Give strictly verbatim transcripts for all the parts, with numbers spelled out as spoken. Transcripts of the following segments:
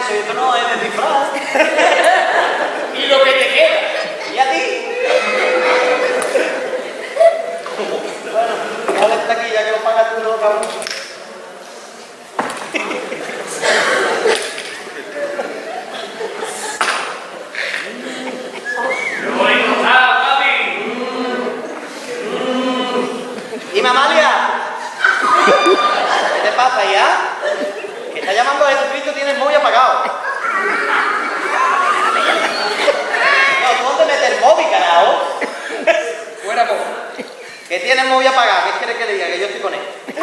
eso. Y esto no es de disfraz. Y lo que te queda. ¿Y a ti? Bueno, dale esta aquí ya que lo pagas tú, no, cabrón. Dime, Amalia. ¿Qué te pasa ya? Que está llamando a Jesucristo y tienes el móvil apagado. No, ¿dónde meter el móvil, carajo? Fuera vos. Que tiene el móvil apagado. ¿Qué quieres que le diga? Que yo estoy con él.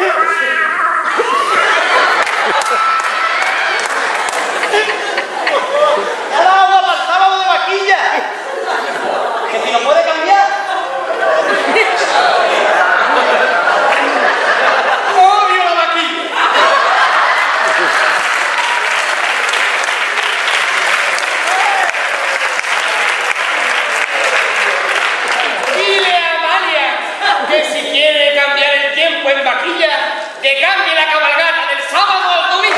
¡Ya la agua para el sábado de vaquilla! Que si lo puede cambiar. ¡Odio la vaquilla! Dile a Amalia que si quiere cambiar el tiempo en vaquilla, que cambie la cabalgata del sábado al domingo.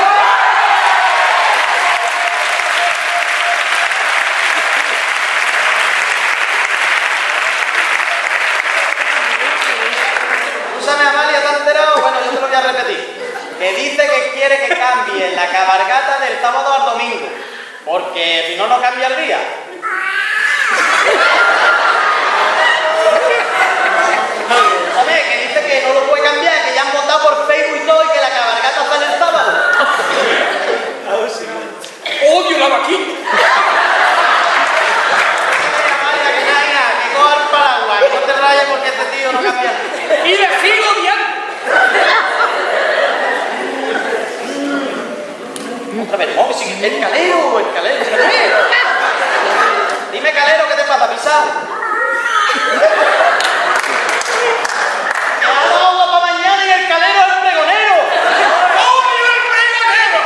Escúchame, Amalia, ¿te has enterado? Bueno, yo te lo voy a repetir. Que dice que quiere que cambie la cabalgata del sábado al domingo. Porque si no, no cambia el día. ¿Sabes? Que dice que no lo puede cambiar, que ya han votado por Facebook y todo y que la cabalgata sale el sábado. ¡Odio la vaquilla! Amalia, que ya, ya, que coja el paraguas, que no te rayes porque este tío no cambia. ¡Y la sigo odiando! Otra vez, no, que sigue el calero, el calero, el calero. Dime, calero, ¿qué te pasa? ¿Pisar? Que ha dado agua para mañana y el calero es el pregonero. ¡Odio el pregonero!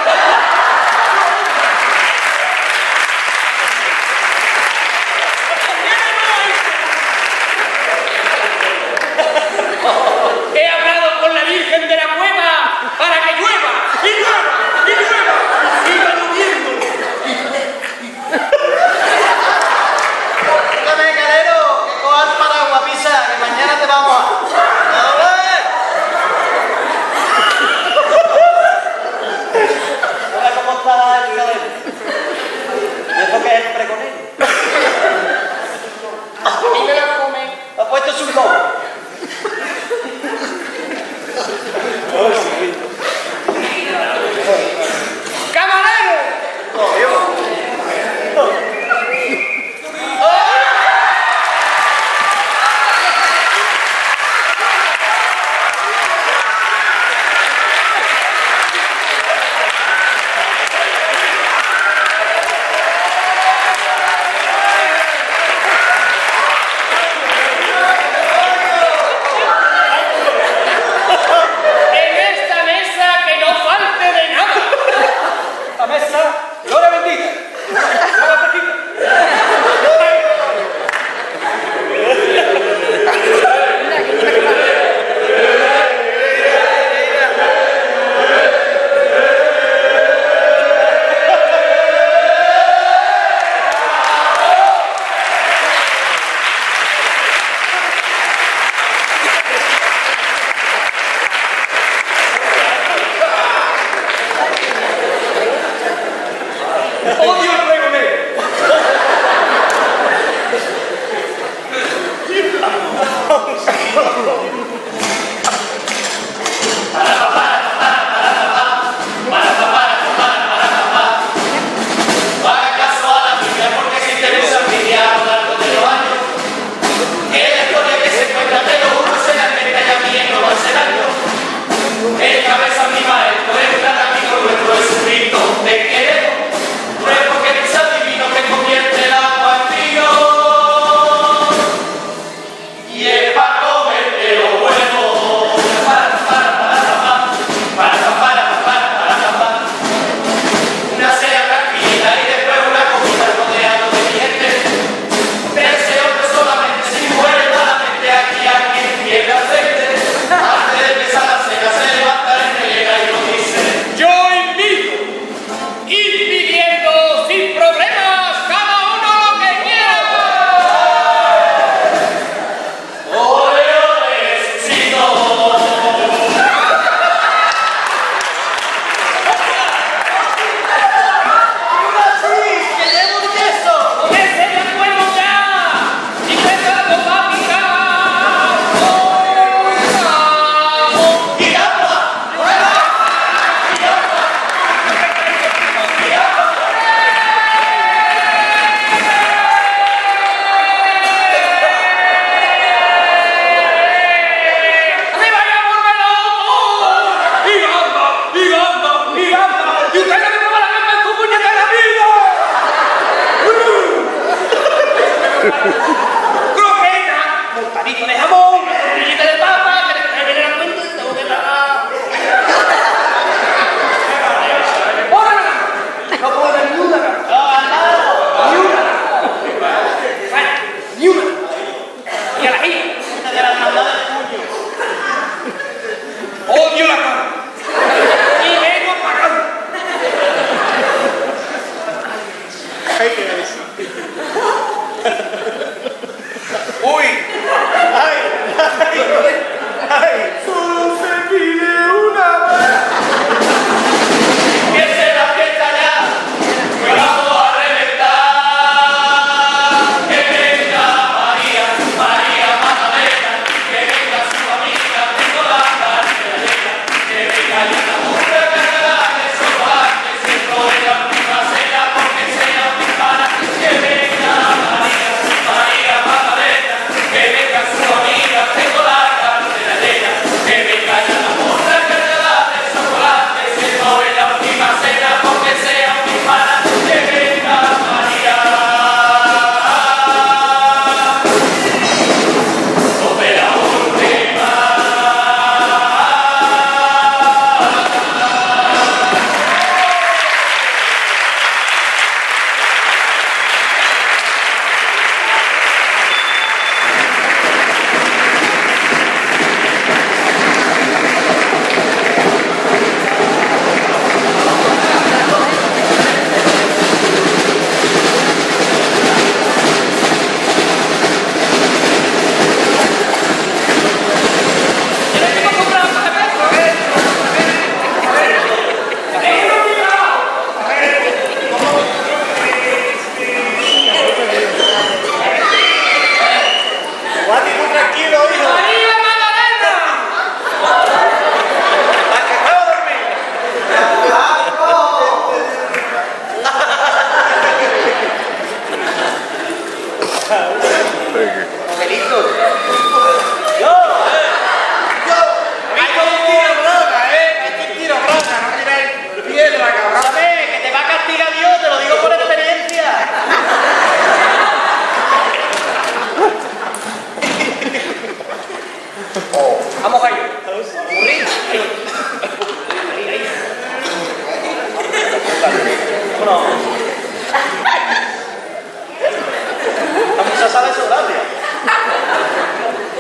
croqueta, montadito de jamón, tortillita de papa, que te viene la cuenta y tengo que pagar. No puedo ver ni una. No, al lado. Ni una. Vale, ni una. Y a la gira. De la hermandad del puño. Odio la cama. Y vengo pagando. Ay, qué beso. Uy. Ay, ay, ay. Solo se pide una vez. Que se la fiesta ya. Que vamos a reventar. Que venga María, María Magdalena. Que venga su amiga, tengo la cartera. Que venga ya la mujer que da de chocolate. Siento de la misma cena porque sea mi pana. Que venga María, María Magdalena. Que venga su amiga, tengo la cartera llena. Que venga ya la mujer que da de chocolate. Siento de la última cena porque sea mi pana. Que venga María. Sobre la última. Guati, tú tranquilo, hijo. ¡María Magdalena! Hasta que acabo de dormir. Joselito. Yo, eh. Yo. Hay que un tiro brota, ¿eh? Hay que un tiro brota, no tiráis piedra, cabrón. ¿Sabes? Que te va a castigar Dios, te lo digo por experiencia. Vamos ahí. Bueno. La muchacha sabe sobrar, tío.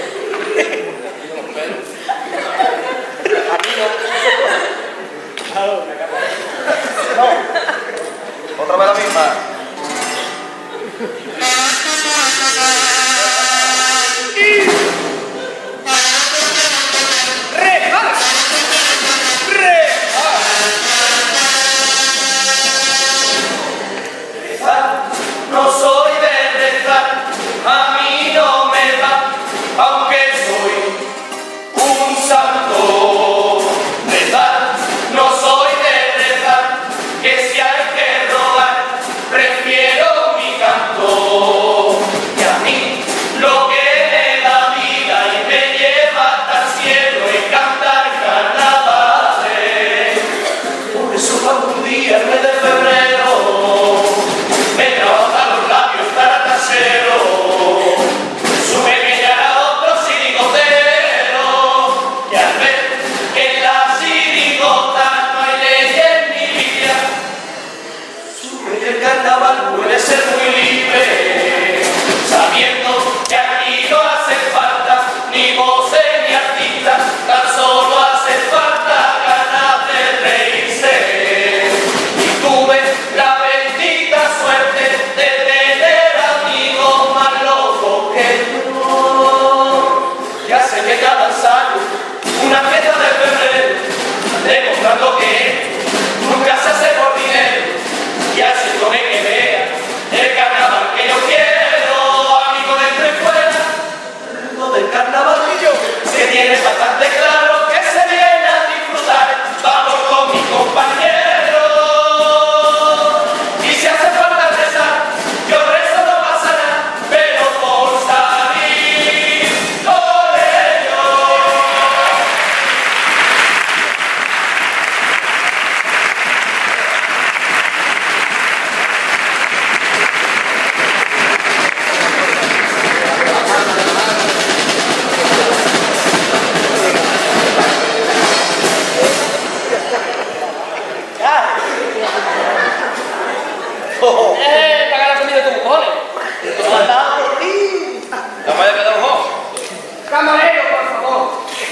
Camarero, don Jo. Camarero, por favor.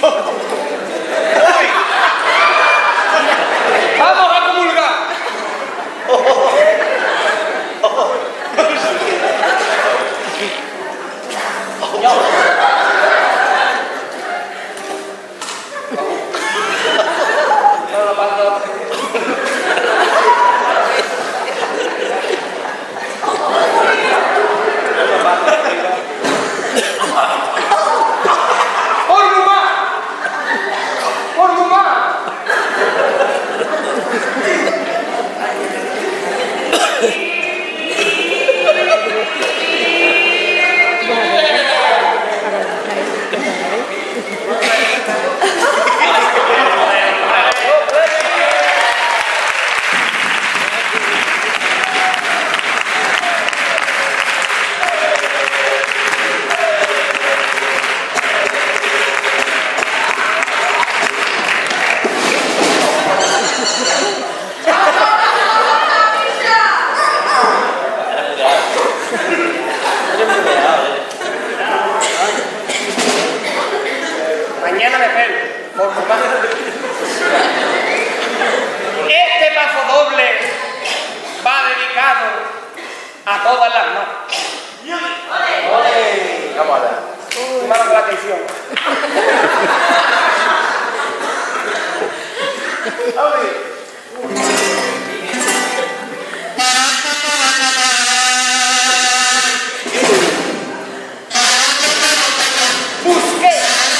Vamos a comulgar. Mañana me pelo, por favor. Este paso doble va dedicado a todas las manos. Vamos a ver. Mano con la atención. Busqué.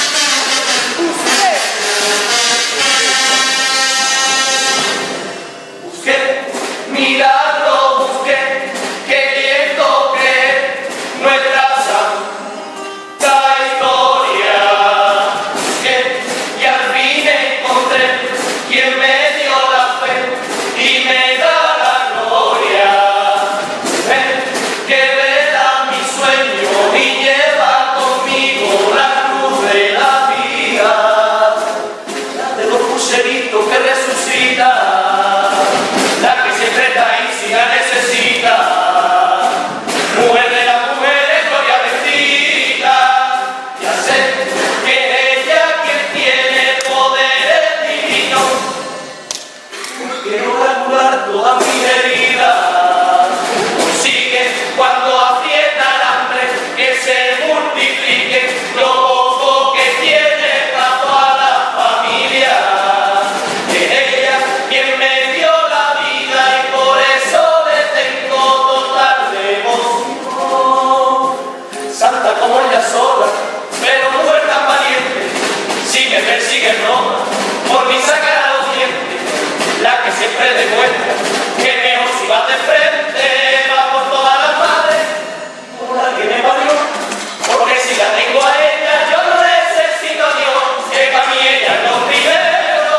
Busqué, mirarlo, busqué, queriendo creer nuestra santa historia. Busqué y al fin encontré quien me dio la fe y me da la gloria. Ven, que vela mi sueño y lleva conmigo la cruz de la vida, la de los cruceritos que resucita. La que siempre está ahí si la necesita. Mujer de la mujer es gloria bendita. Ya sé que ella quien tiene poderes divinos. Quiero curar toda mi herida. Consigue cuando aprieta el hambre que se multiplique lo poco que tiene para toda la familia. Que ella quien me dio la vida y por eso le tengo total devoción. Santa como ella sola, pero mujer tan valiente, si me persigue Roma, por mí sacará los dientes. La que siempre demuestra que mejor si va de frente, va por todas las madres, por la que me parió. Porque si la tengo a ella, yo no necesito a Dios, que para mí ella es lo primero.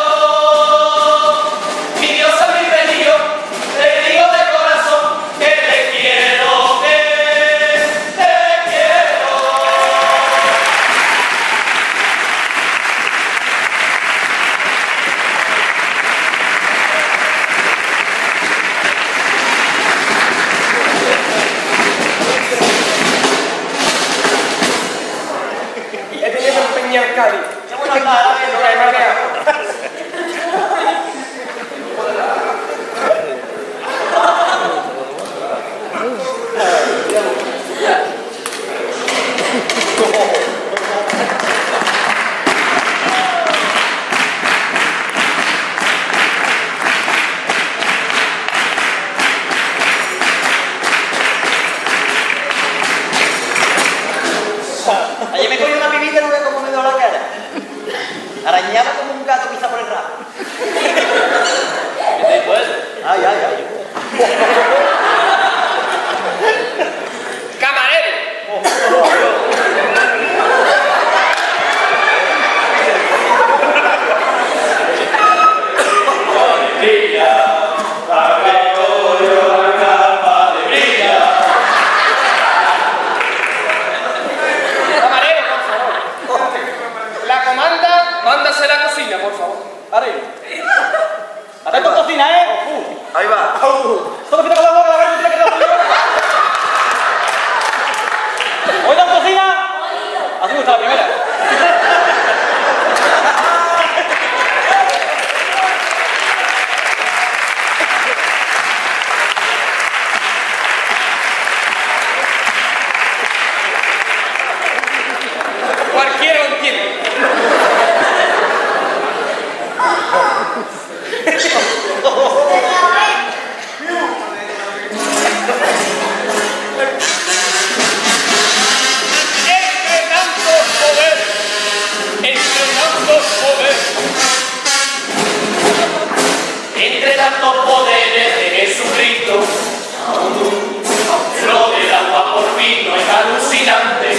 Mi diosa, mi religión, te digo de corazón que te quiero, que te quiero. He tenido que empeñar Cali. Qué buena cara, Lo que hay más que hago. Ayer me cogí una pibita y no ve cómo me dio la cara. Arañaba como un gato quizá por el rabo. ¿Qué te dijo eso? Ay, ay, ay. Camarero. Brilla, la Gregorio, la calma de brilla. Camarero, por favor. La comanda, mándase a la cocina, por favor. Así me gusta la primera. Cualquiera lo entiende. Entre tantos poderes, entre tantos poderes, Entre tantos poderes de Jesucristo, lo del agua por vino es alucinante.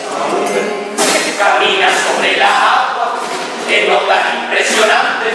Camina sobre la agua, que no tan impresionante.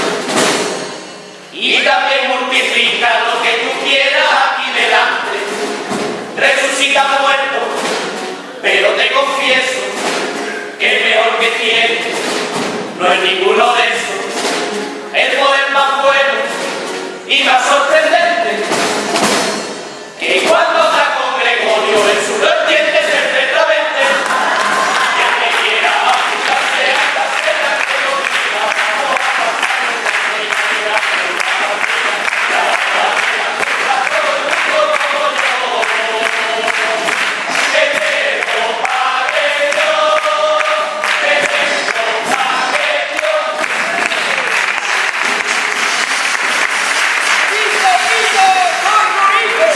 Y también multiplica lo que tú quieras aquí delante. Resucita muerto, pero te confieso que el mejor que tiene no es ninguno de esos. El poder más bueno y más sorprendente, que cuando está con Gregorio en su lo entiende perfectamente. Y el que quiera apuntarse a esta cena que lo diga, vamos a pasar un día, la patria, a todo el mundo como yo. Que tengo Padre Dios, que tengo Padre Dios. ¡Piso, piso! ¡Corro, hijo!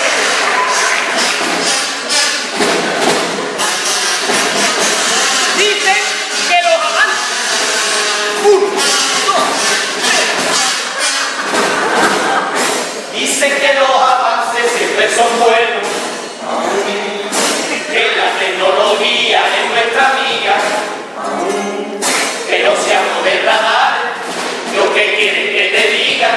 Dicen que los amantes. Uno, dos, Dicen que los avances siempre son buenos, que la tecnología es nuestra amiga, que no seamos de radar, lo que quieren que te digan.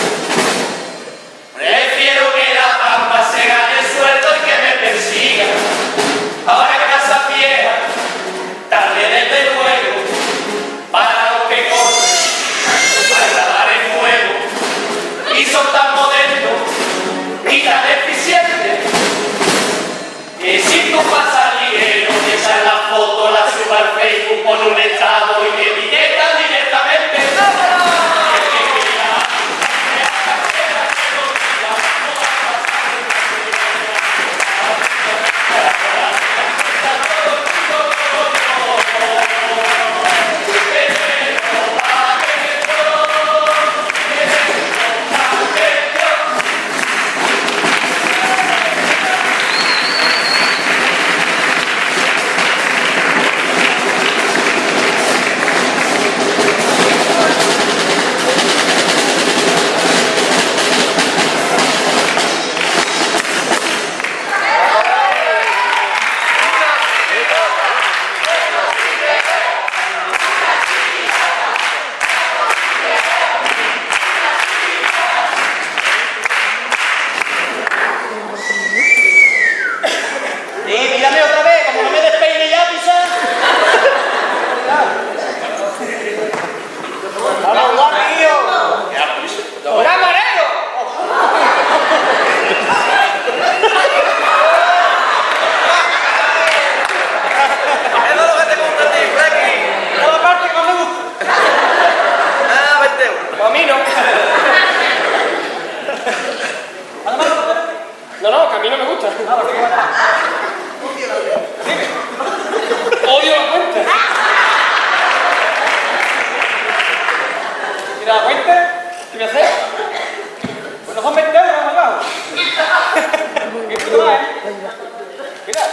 Prefiero que la pampa se gane el sueldo y que me persiga. Ahora casa vieja, tarde desde luego, para los que corren, para dar el fuego. Y son tan modernos y tan eficientes que si tú pasas ligero, te echas la foto, la subas al Facebook con un estado y te etiquetan directamente. El que quiera, que haga carrera, que lo diga, vamos a pasar un Sí, mírame otra vez, como no me despeine ya, pisa. Vamos, guapillo. ¡Camarero! Eso es lo que te gusta a ti, Frankie. Toda la parte que más me gusta. Ah, veinte euros. O a mí no. No, no, que a mí no me gusta. Odio la cuenta. Mira la cuenta, ¿qué me haces? Pues no son veinte euros, más bajo. ¿Qué puto más, eh? Mira.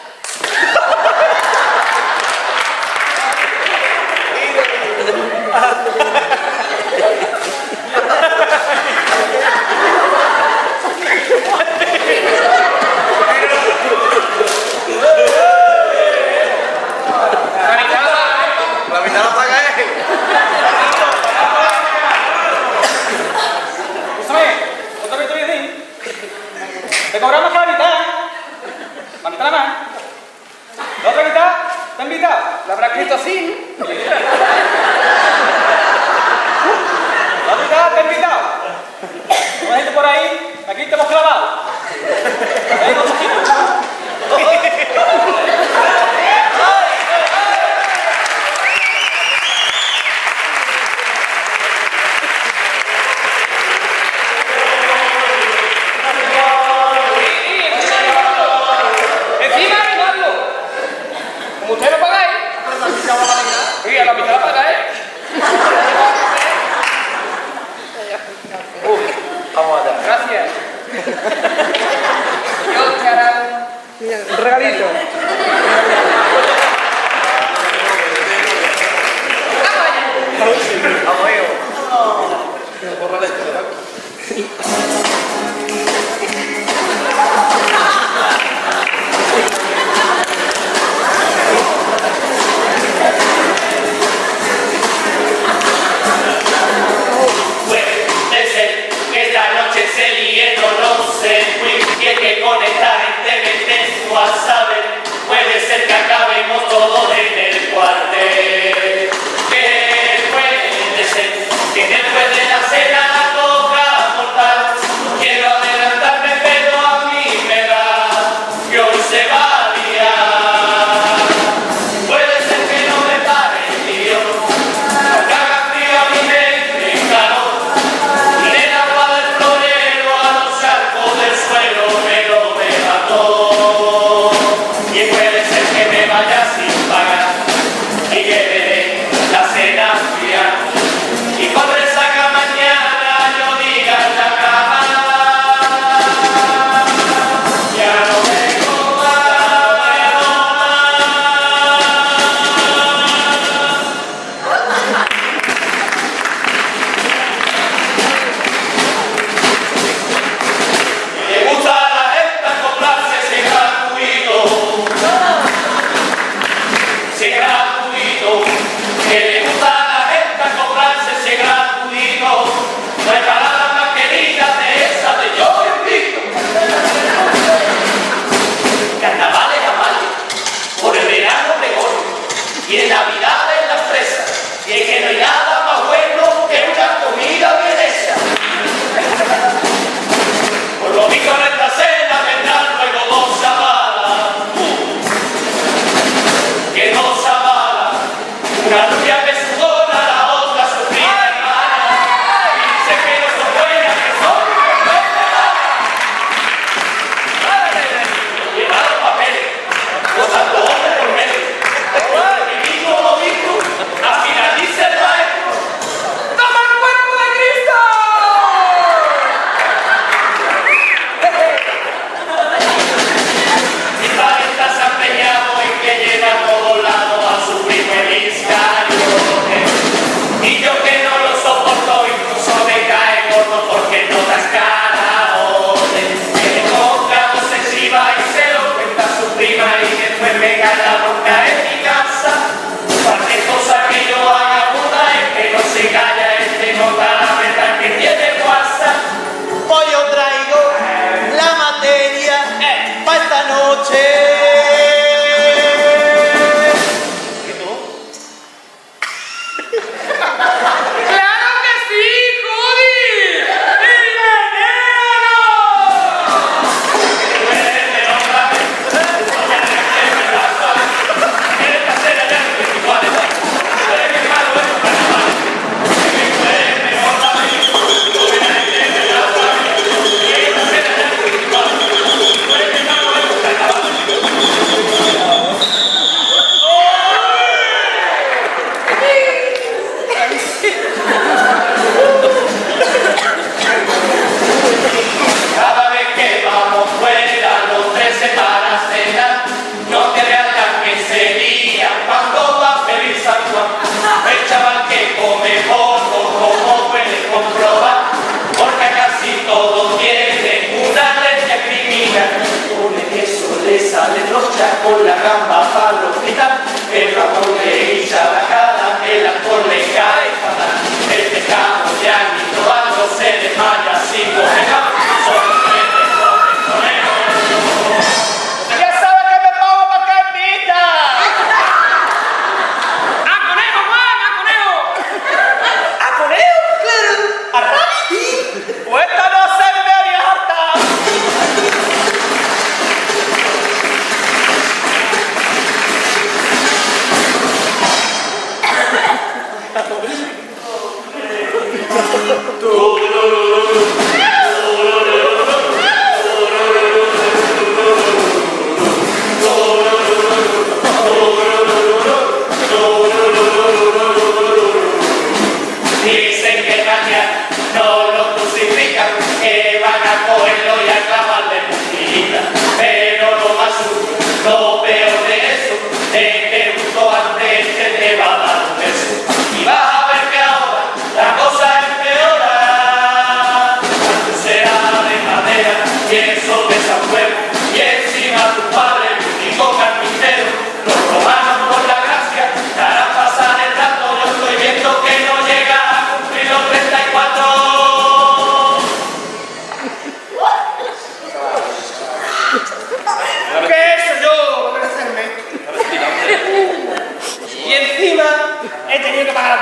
La mitad la paga él. Escúchame, otra vez te voy a decir. Te cobramos la mitad. La mitad nada más. La otra mitad, te han invitado. La habrá escrito así, ¿no? La otra mitad te han invitado. Una gente por ahí, aquí te hemos clavado. Ahí con tu chico.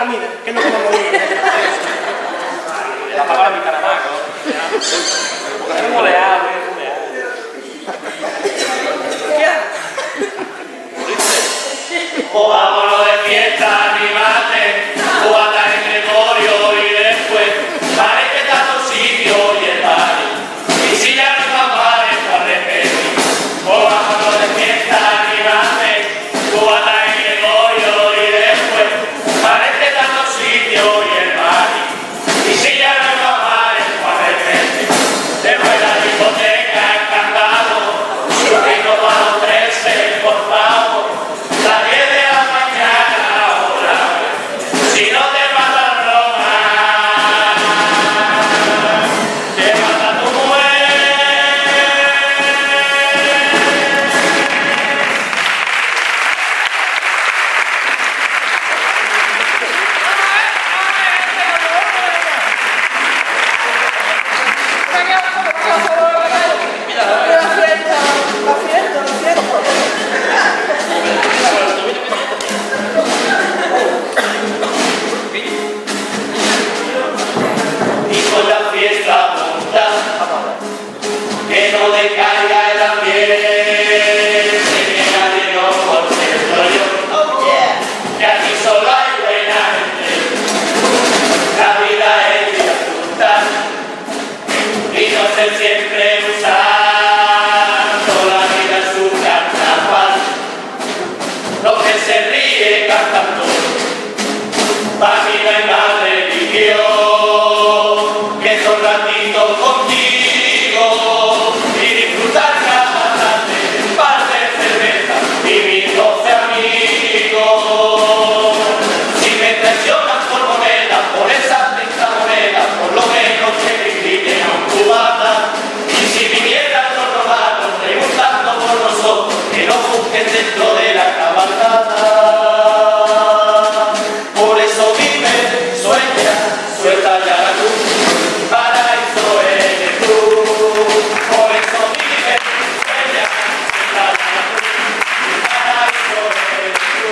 comida, que no comemos bien. La paga la mitad nada más, ¿no? Es un moleado, es un moleado. O vámonos de fiesta, animate, o anda en Gregorio y después, parece tanto sitio y el barrio. Y si ya no está mal, está repetir. O vámonos de fiesta, animate, o anda en Gregorio y después, parece tanto sitio y el barrio. Y si ya no está mal, está repetir. Después la discoteca encantado, subiendo para los trece, por favor. Las diez de la mañana ahora, si no te matan Roma, te mata tu mujer. Y con la fiesta punta, que no decaiga el ambiente, que nadie nos contemplo yo, que aquí solo hay buena gente, la vida es disfrutar y no ser siempre usando la vida en su carnaval, lo que se ríe cantando, para mí no hay más religión que son ratitos contigo y disfrutar cada tarde un par de cerveza y mis doce amigos. Si me traicionan por monedas, por esas treinta monedas, por lo menos que me inviten a un cubata. Y si vinieran los romanos preguntando por nosotros, que nos busquen dentro de la cabalgata. Por eso vive, sueña, suelta ya la luz, paraíso eres tú. Por eso vive, sueña, suelta ya la luz, paraíso eres tú.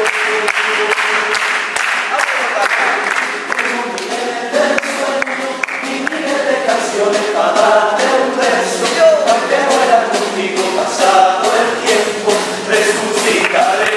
Y miles de canciones para darte un beso, aunque muera contigo pasado el tiempo, resucitaré.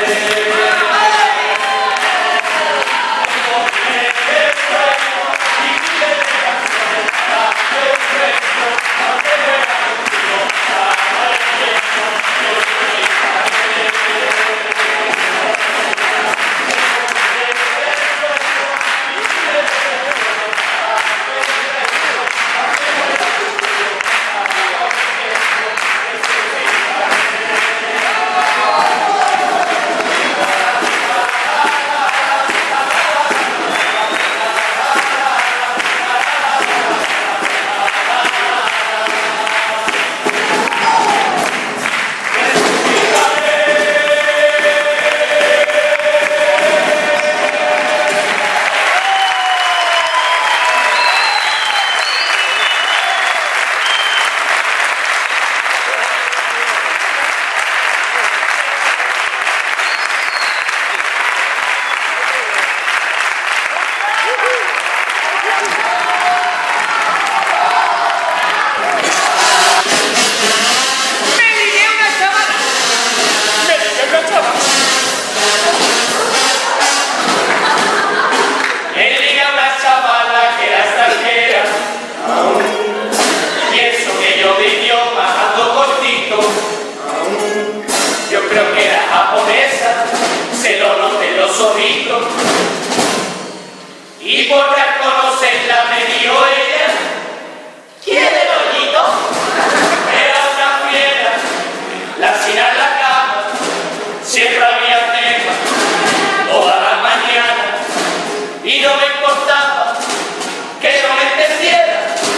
Y por al conocerla me dio ella, ¿quién el hoyito? Era una fiera, la hacía en la cama, siempre había tema, todas las mañanas, y no me importaba que no me entendiera,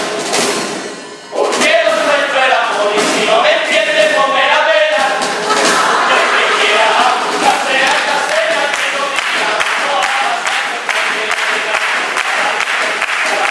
porque no nuestro el amor, y si no me entiende, ponme la vela, yo que quiera buscarse a casera, que no diga, no a pasar.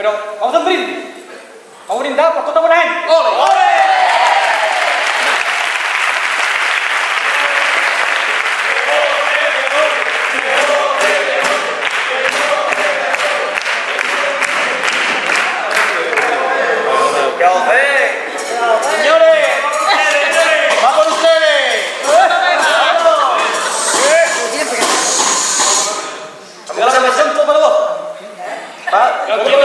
Pero vamos a hacer un brindis. Vamos a brindar por toda esta buena gente. ¡Ole! ¿Qué hace? Señores, va con ustedes. Ahora me presento para vos. Va.